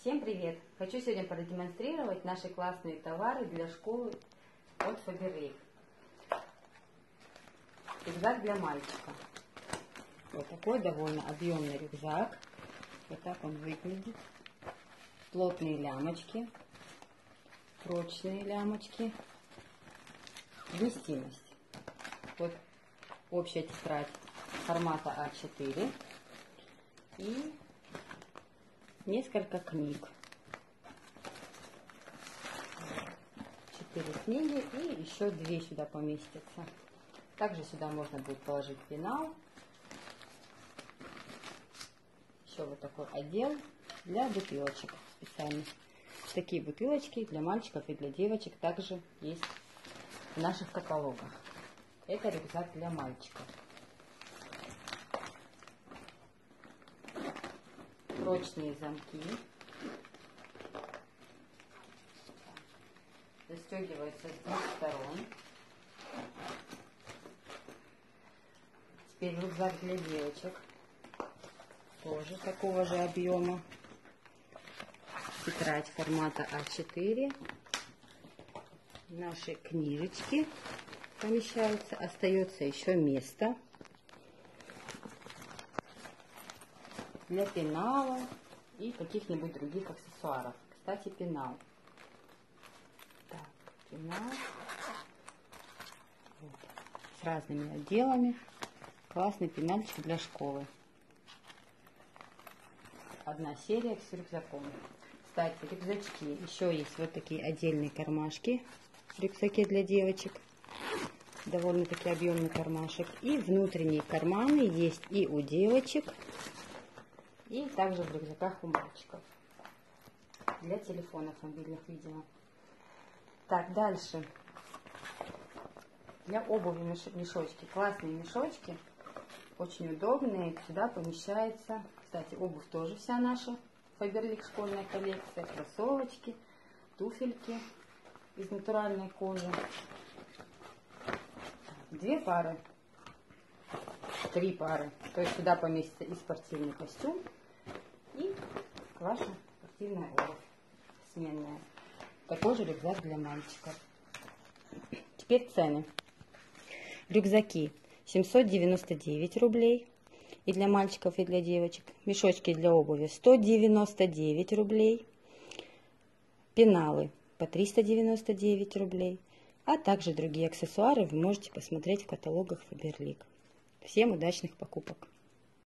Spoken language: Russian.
Всем привет! Хочу сегодня продемонстрировать наши классные товары для школы от Faberlic. Рюкзак для мальчика. Вот такой довольно объемный рюкзак. Вот так он выглядит. Плотные лямочки, прочные лямочки. Вместимость. Вот общая тетрадь формата А4 и несколько книг. 4 книги и еще 2 сюда поместятся. Также сюда можно будет положить пенал. Еще вот такой отдел для бутылочек специальных. Такие бутылочки для мальчиков и для девочек также есть в наших каталогах. Это рюкзак для мальчиков. Прочные замки. Застегивается с двух сторон. Теперь рюкзак для девочек. Тоже такого же объема. Тетрадь формата А4. Наши книжечки помещаются. Остается еще место для пенала и каких-нибудь других аксессуаров. Кстати, пенал. Так, пенал. Вот. С разными отделами. Классный пенальчик для школы. Одна серия с рюкзаком. Кстати, рюкзачки. Еще есть вот такие отдельные кармашки в рюкзаке для девочек. Довольно-таки объемный кармашек. И внутренние карманы есть и у девочек, и также в рюкзаках у мальчиков. Для телефонов мобильных, видимо. Так, дальше. Для обуви мешочки. Классные мешочки. Очень удобные. Сюда помещается. Кстати, обувь тоже вся наша. Faberlic школьная коллекция. Кроссовочки, туфельки из натуральной кожи. 2 пары. 3 пары. То есть сюда поместится и спортивный костюм, и ваша спортивная обувь сменная. Такой же рюкзак для мальчиков. Теперь цены. Рюкзаки 799 рублей. И для мальчиков, и для девочек. Мешочки для обуви 199 рублей. Пеналы по 399 рублей. А также другие аксессуары вы можете посмотреть в каталогах Faberlic. Всем удачных покупок!